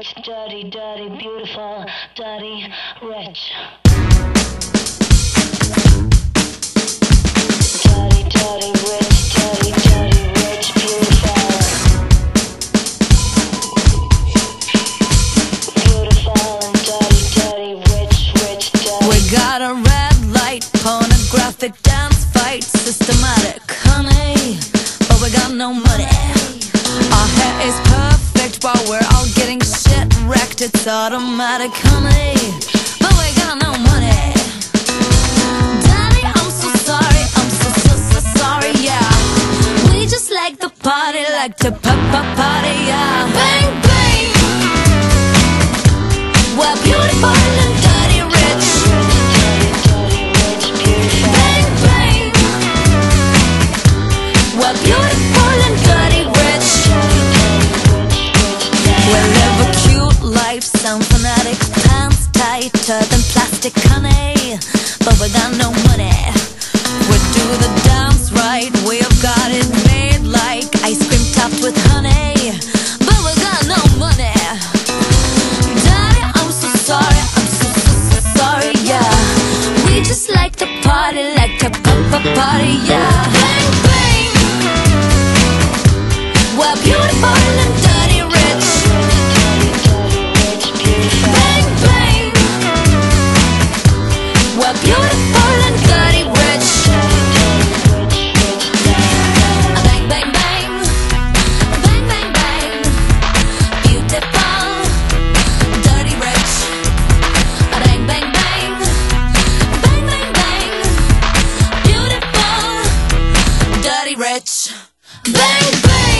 rich, dirty, dirty, beautiful, dirty, rich. Dirty, dirty, rich, dirty, dirty, rich, beautiful. Beautiful and dirty, dirty, rich, rich, dirty. We got a red light, pornographic dance fight, systematic, honey, but we got no money. Our hair is perfect while we're all getting shit wrecked. It's automatic, honey, but we got no money. Daddy, I'm so sorry, I'm so sorry, yeah. We just like the party, like to party, yeah. Bang, bang. We're beautiful and dirty rich. Bang, bang. We're beautiful and dirty rich. We live a cute life, sound fanatic, pants tighter than plastic, honey, but we got no money. We do the dance right, we've got it made like ice cream topped with honey, but we got no money. Daddy, I'm so sorry, I'm so sorry, yeah. We just like to party, like to party, yeah. Bang, bang. We're beautiful and dirty rich. Bang, bang. We're beautiful and dirty rich. Bang, bang, bang. Bang, bang, bang. Beautiful, dirty rich. Bang, bang, bang. Bang, bang, bang. Beautiful, dirty rich. Bang, bang.